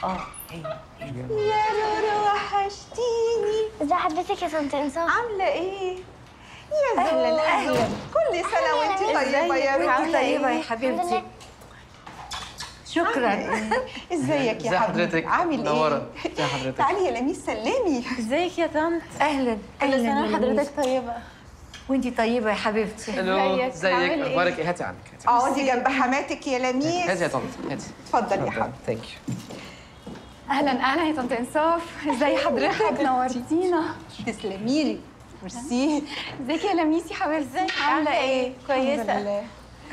يا رورو وحشتيني. ازي حضرتك يا طنط انصاف؟ عامله ايه؟ يا اهلا كل سنه وانت طيبه يا روحي. وانت طيبه يا حبيبتي. شكرا. ازيك يا حضرتك؟ عامل ايه؟ منوره. ازي حضرتك؟ تعالي يا لميس سلمي. ازيك يا طنط؟ اهلا كل سنه يا لميس. وحضرتك طيبه. وانت طيبه يا حبيبتي. الو، ازيك؟ ازيك؟ عامل ايه؟ اخبارك ايه؟ هاتي عنك، هاتي. اقعدي جنب حماتك يا لميس. هاتي يا طنط، هاتي. اتفضل يا حبيبتي. ثانك يو. اهلا يا طنط انصاف، ازي حضرتك؟ نورتينا. تسلمي لي. ميرسي. ازيك يا لميسي حبيبتي؟ عامله ايه؟ الحمد كويسه. لله.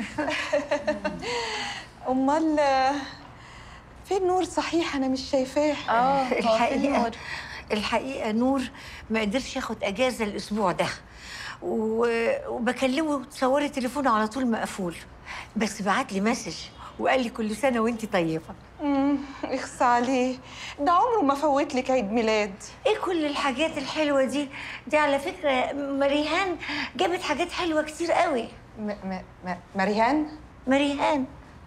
امال فين نور؟ صحيح انا مش شايفاه. الحقيقه نور ما قدرش ياخد اجازه الاسبوع ده، وبكلمه تصوري تليفونه على طول مقفول، بس بعت لي مسج وقال لي كل سنه وانت طيبه. اخص عليه، ده عمره ما فوت لك عيد ميلاد. ايه كل الحاجات الحلوه دي؟ دي على فكره مريهان جابت حاجات حلوه كتير قوي. مريهان؟ مريهان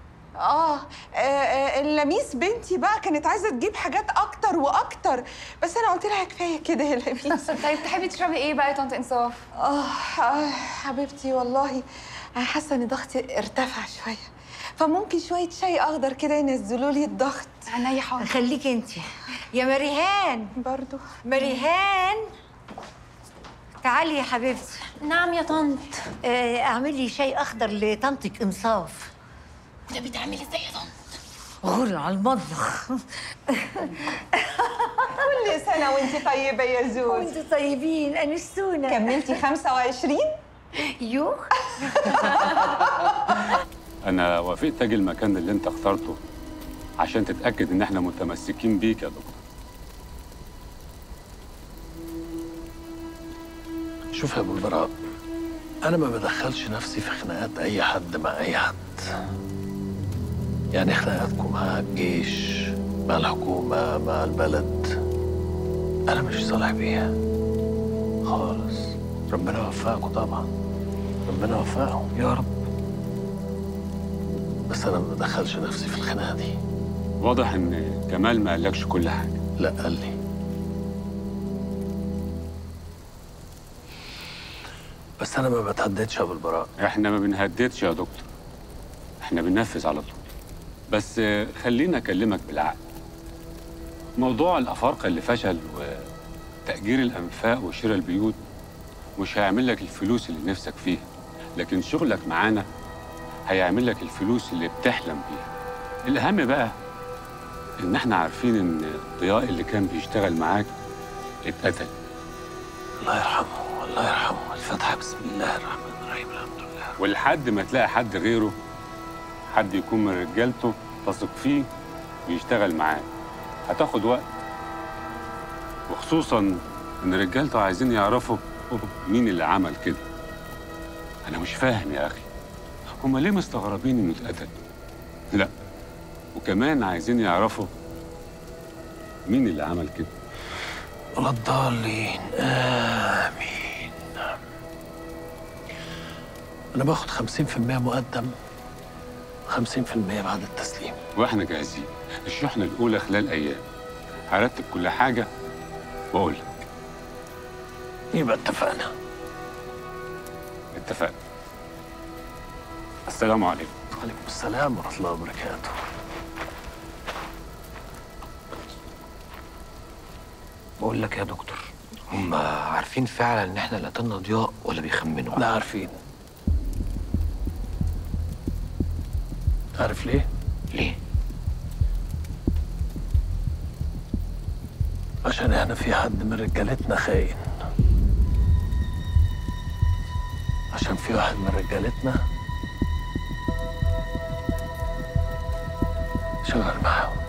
لميس بنتي بقى كانت عايزه تجيب حاجات اكتر واكتر، بس انا قلت لها كفايه كده يا لميس. طيب تحبي تشربي ايه بقى يا طنط انصاف؟ حبيبتي والله انا حاسه ان ضغطي ارتفع شويه، فممكن شويه شاي اخضر كده ينزلوا لي الضغط. عينيا حاضر. خليكي انت يا مريهان. برضو مريهان تعالي يا حبيبتي. نعم يا طنط. اعملي شاي اخضر لطنطك انصاف. ده بتعمل ازاي يا طنط؟ غور على المطبخ. كل سنه وانت طيبه يا زوز. وانتوا طيبين انستونا. كملتي 25؟ يوه. أنا وافقت أجي المكان اللي أنت اخترته عشان تتأكد إن إحنا متمسكين بيك يا دكتور. شوف يا ابو البراء، انا ما بدخلش نفسي في خناقات اي حد مع اي حد. يعني خناقاتكم مع الجيش، مع الحكومه، مع البلد، انا مش صالح بيها خالص. ربنا يوفقكم طبعا، ربنا يوفقهم يا رب. بس انا ما بدخلش نفسي في الخناقه دي. واضح إن كمال ما قالكش كل حاجة. لا قال لي، بس انا ما بتهددش يا ابو البراء. إحنا ما بنهددش يا دكتور، إحنا بننفذ على طول. بس خليني أكلمك بالعقل. موضوع الأفارقة اللي فشل وتأجير الأنفاق وشراء البيوت مش هيعمل لك الفلوس اللي نفسك فيها، لكن شغلك معانا هيعمل لك الفلوس اللي بتحلم بيها. الأهم بقى إن إحنا عارفين إن ضياء اللي كان بيشتغل معاك اتقتل. الله يرحمه، الله يرحمه. الفاتحه بسم الله الرحمن الرحيم، الحمد لله. ولحد ما تلاقي حد غيره، حد يكون من رجالته تثق فيه ويشتغل معاه، هتاخد وقت. وخصوصا ان رجالته عايزين يعرفوا مين اللي عمل كده. انا مش فاهم يا اخي، هما ليه مستغربين انه اتقتل؟ لا، وكمان عايزين يعرفوا مين اللي عمل كده. ولا الضالين، آمين. أنا باخد 50% مقدم، 50% بعد التسليم. واحنا جاهزين. الشحنة الأولى خلال أيام. هرتب كل حاجة وأقول لك. يبقى اتفقنا. اتفقنا. السلام عليكم. وعليكم السلام ورحمة الله وبركاته. بقول لك يا دكتور، هم عارفين فعلا ان احنا اللي قتلنا ضياء ولا بيخمنوا؟ لا عارفين. عارف ليه؟ ليه؟ عشان احنا في حد من رجالتنا خاين. عشان في واحد من رجالتنا شغال معاهم.